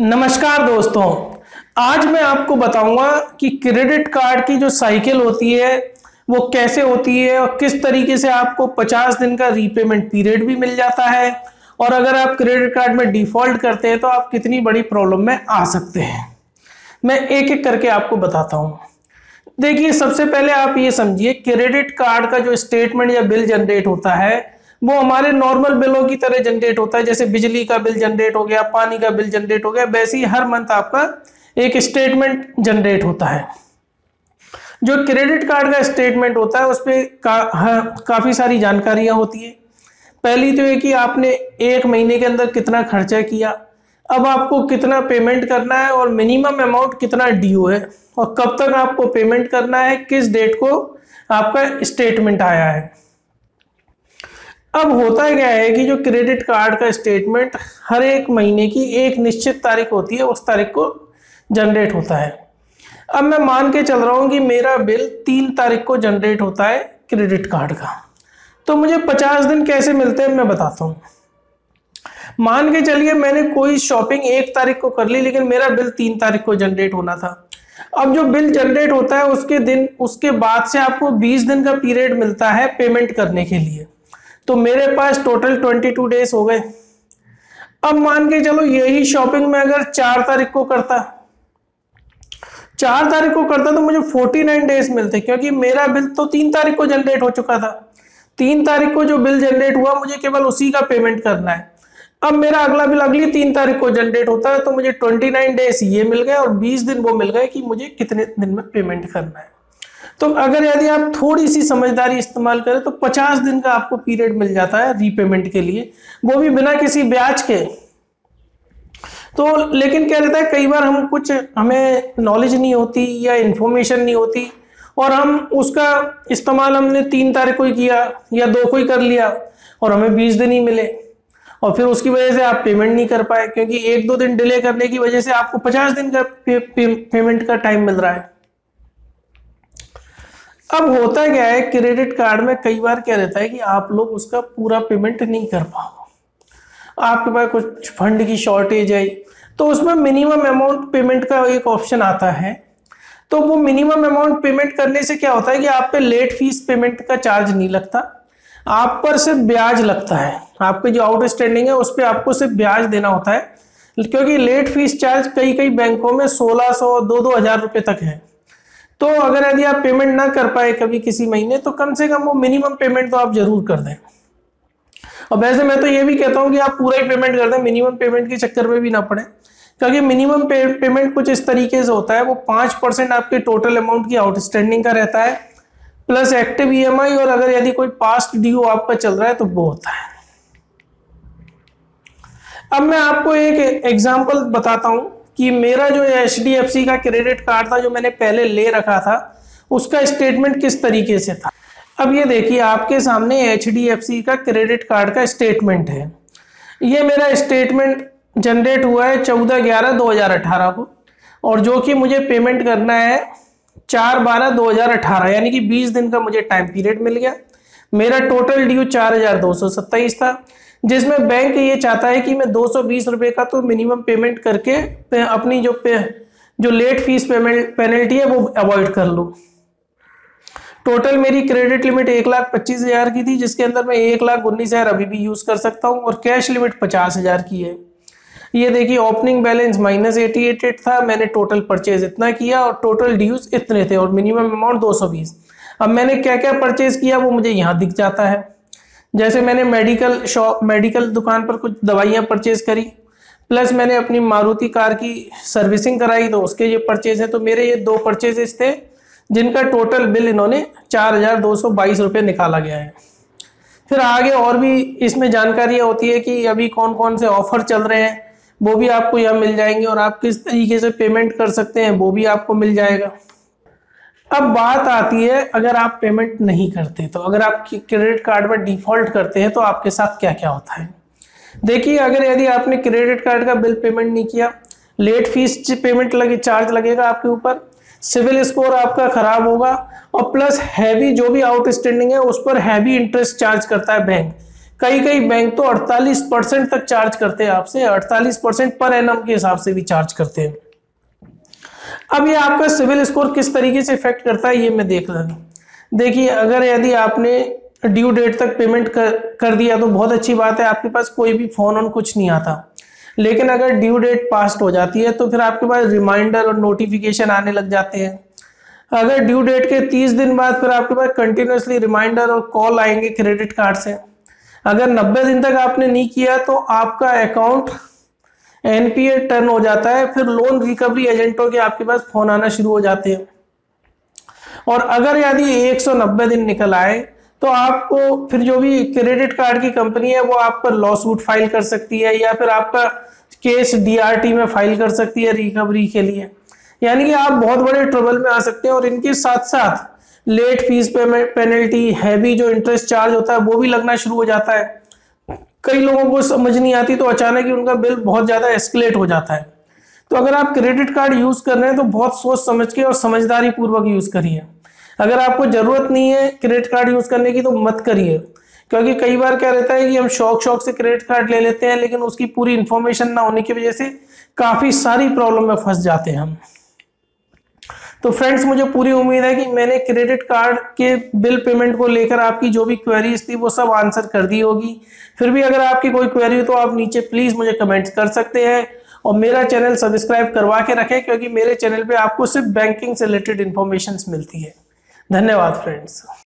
नमस्कार दोस्तों। आज मैं आपको बताऊंगा कि क्रेडिट कार्ड की जो साइकिल होती है वो कैसे होती है और किस तरीके से आपको 50 दिन का रीपेमेंट पीरियड भी मिल जाता है, और अगर आप क्रेडिट कार्ड में डिफॉल्ट करते हैं तो आप कितनी बड़ी प्रॉब्लम में आ सकते हैं। मैं एक एक करके आपको बताता हूं। देखिए, सबसे पहले आप ये समझिए, क्रेडिट कार्ड का जो स्टेटमेंट या बिल जनरेट होता है वो हमारे नॉर्मल बिलों की तरह जनरेट होता है। जैसे बिजली का बिल जनरेट हो गया, पानी का बिल जनरेट हो गया, वैसे ही हर मंथ आपका एक स्टेटमेंट जनरेट होता है। जो क्रेडिट कार्ड का स्टेटमेंट होता है उस पर काफी सारी जानकारियां होती है। पहली तो ये कि आपने एक महीने के अंदर कितना खर्चा किया, अब आपको कितना पेमेंट करना है और मिनिमम अमाउंट कितना ड्यू है और कब तक आपको पेमेंट करना है, किस डेट को आपका स्टेटमेंट आया है। अब होता क्या है कि जो क्रेडिट कार्ड का स्टेटमेंट हर एक महीने की एक निश्चित तारीख होती है, उस तारीख को जनरेट होता है। अब मैं मान के चल रहा हूं कि मेरा बिल 3 तारीख को जनरेट होता है क्रेडिट कार्ड का, तो मुझे 50 दिन कैसे मिलते हैं मैं बताता हूं। मान के चलिए मैंने कोई शॉपिंग 1 तारीख को कर ली, लेकिन मेरा बिल 3 तारीख को जनरेट होना था। अब जो बिल जनरेट होता है उसके बाद से आपको 20 दिन का पीरियड मिलता है पेमेंट करने के लिए, तो मेरे पास टोटल 22 डेज हो गए। अब मान के चलो यही शॉपिंग में अगर 4 तारीख को करता तो मुझे 49 डेज मिलते, क्योंकि मेरा बिल तो 3 तारीख को जनरेट हो चुका था। 3 तारीख को जो बिल जनरेट हुआ मुझे केवल उसी का पेमेंट करना है। अब मेरा अगला बिल अगली 3 तारीख को जनरेट होता है, तो मुझे 29 डेज ये मिल गए और 20 दिन वो मिल गए कि मुझे कितने दिन में पेमेंट करना है। तो अगर यदि आप थोड़ी सी समझदारी इस्तेमाल करें तो 50 दिन का आपको पीरियड मिल जाता है रीपेमेंट के लिए, वो भी बिना किसी ब्याज के। तो लेकिन क्या रहता है, कई बार हमें नॉलेज नहीं होती या इंफॉर्मेशन नहीं होती, और हम उसका इस्तेमाल हमने 3 तारीख को ही किया या 2 को ही कर लिया और हमें 20 दिन ही मिले, और फिर उसकी वजह से आप पेमेंट नहीं कर पाए, क्योंकि 1-2 दिन डिले करने की वजह से आपको 50 दिन का पेमेंट का टाइम मिल रहा है। अब होता क्या है, क्रेडिट कार्ड में कई बार क्या रहता है कि आप लोग उसका पूरा पेमेंट नहीं कर पाओ, आपके पास कुछ फंड की शॉर्टेज है, तो उसमें मिनिमम अमाउंट पेमेंट का एक ऑप्शन आता है। तो वो मिनिमम अमाउंट पेमेंट करने से क्या होता है कि आप पे लेट फीस पेमेंट का चार्ज नहीं लगता, आप पर सिर्फ ब्याज लगता है। आपके जो आउटस्टैंडिंग है उस पर आपको सिर्फ ब्याज देना होता है, क्योंकि लेट फीस चार्ज कई बैंकों में 1600 2-2 हजार रुपए तक है। तो अगर यदि आप पेमेंट ना कर पाए कभी किसी महीने, तो कम से कम वो मिनिमम पेमेंट तो आप जरूर कर दें। और वैसे मैं तो ये भी कहता हूं कि आप पूरा ही पेमेंट कर दें, मिनिमम पेमेंट के चक्कर में भी ना पड़े, क्योंकि मिनिमम पेमेंट कुछ इस तरीके से होता है, वो 5% आपके टोटल अमाउंट की आउटस्टैंडिंग का रहता है, प्लस एक्टिव ईएमआई, और अगर यदि कोई पास्ट ड्यू आपका चल रहा है तो वो होता है। अब मैं आपको एक एग्जांपल बताता हूं कि मेरा जो HDFC का क्रेडिट कार्ड था जो मैंने पहले ले रखा था, उसका स्टेटमेंट किस तरीके से था। अब ये देखिए, आपके सामने HDFC का क्रेडिट कार्ड का स्टेटमेंट है। ये मेरा स्टेटमेंट जनरेट हुआ है 14/11/2018 को, और जो कि मुझे पेमेंट करना है 4/12/2018, यानी कि 20 दिन का मुझे टाइम पीरियड मिल गया। मेरा टोटल ड्यू 4227 था, जिसमें बैंक ये चाहता है कि मैं 220 रुपए का तो मिनिमम पेमेंट करके अपनी जो लेट फीस पेनल्टी है वो अवॉइड कर लूँ। टोटल मेरी क्रेडिट लिमिट 1,25,000 की थी, जिसके अंदर मैं 1,19,000 अभी भी यूज कर सकता हूँ, और कैश लिमिट 50,000 की है। ये देखिए, ओपनिंग बैलेंस -88 था, मैंने टोटल परचेज इतना किया और टोटल ड्यूज इतने थे, और मिनिमम अमाउंट 220। अब मैंने क्या क्या परचेज किया वो मुझे यहाँ दिख जाता है। जैसे मैंने मेडिकल दुकान पर कुछ दवाइयाँ परचेज करी, प्लस मैंने अपनी मारुति कार की सर्विसिंग कराई, तो उसके ये परचेज है। तो मेरे ये 2 परचेजेस थे, जिनका टोटल बिल इन्होंने 4,222 रुपये निकाला गया है। फिर आगे और भी इसमें जानकारियाँ होती है कि अभी कौन कौन से ऑफर चल रहे हैं, वो भी आपको यहाँ मिल जाएंगे, और आप किस तरीके से पेमेंट कर सकते हैं वो भी आपको मिल जाएगा। अब बात आती है, अगर आप पेमेंट नहीं करते, तो अगर आप क्रेडिट कार्ड में डिफॉल्ट करते हैं तो आपके साथ क्या क्या होता है। देखिए, अगर यदि आपने क्रेडिट कार्ड का बिल पेमेंट नहीं किया, लेट फीस पेमेंट चार्ज लगेगा आपके ऊपर, सिविल स्कोर आपका खराब होगा, और प्लस हैवी जो भी आउटस्टैंडिंग है उस पर हैवी इंटरेस्ट चार्ज करता है बैंक। कई कई बैंक तो 48% तक चार्ज करते हैं आपसे, 48% पर एनम के हिसाब से भी चार्ज करते हैं। अब ये आपका सिविल स्कोर किस तरीके से इफेक्ट करता है ये मैं देख रहा हूँ। देखिए, अगर यदि आपने ड्यू डेट तक पेमेंट कर दिया तो बहुत अच्छी बात है, आपके पास कोई भी फोन ऑन कुछ नहीं आता। लेकिन अगर ड्यू डेट पास्ट हो जाती है तो फिर आपके पास रिमाइंडर और नोटिफिकेशन आने लग जाते हैं। अगर ड्यू डेट के 30 दिन बाद फिर आपके पास कंटिन्यूसली रिमाइंडर और कॉल आएंगे क्रेडिट कार्ड से। अगर 90 दिन तक आपने नहीं किया तो आपका अकाउंट एनपीए टर्न हो जाता है, फिर लोन रिकवरी एजेंटों के आपके पास फोन आना शुरू हो जाते हैं। और अगर यदि 190 दिन निकल आए तो आपको फिर जो भी क्रेडिट कार्ड की कंपनी है वो आप पर लॉ सूट फाइल कर सकती है, या फिर आपका केस डीआरटी में फाइल कर सकती है रिकवरी के लिए। यानी कि आप बहुत बड़े ट्रबल में आ सकते हैं। और इनके साथ साथ late fees payment penalty, heavy जो इंटरेस्ट चार्ज होता है वो भी लगना शुरू हो जाता है। कई लोगों को समझ नहीं आती तो अचानक ही उनका बिल बहुत ज्यादा एस्केलेट हो जाता है। तो अगर आप क्रेडिट कार्ड यूज कर रहे हैं तो बहुत सोच समझ के और समझदारी पूर्वक यूज करिए। अगर आपको जरूरत नहीं है क्रेडिट कार्ड यूज करने की तो मत करिए, क्योंकि कई बार क्या रहता है कि हम शौक से क्रेडिट कार्ड ले लेते हैं, लेकिन उसकी पूरी इंफॉर्मेशन ना होने की वजह से काफी सारी प्रॉब्लम में फंस जाते हैं हम। तो फ्रेंड्स, मुझे पूरी उम्मीद है कि मैंने क्रेडिट कार्ड के बिल पेमेंट को लेकर आपकी जो भी क्वेरीज थी वो सब आंसर कर दी होगी। फिर भी अगर आपकी कोई क्वेरी हो तो आप नीचे प्लीज मुझे कमेंट्स कर सकते हैं, और मेरा चैनल सब्सक्राइब करवा के रखें, क्योंकि मेरे चैनल पे आपको सिर्फ बैंकिंग से रिलेटेड इंफॉर्मेशन मिलती है। धन्यवाद फ्रेंड्स।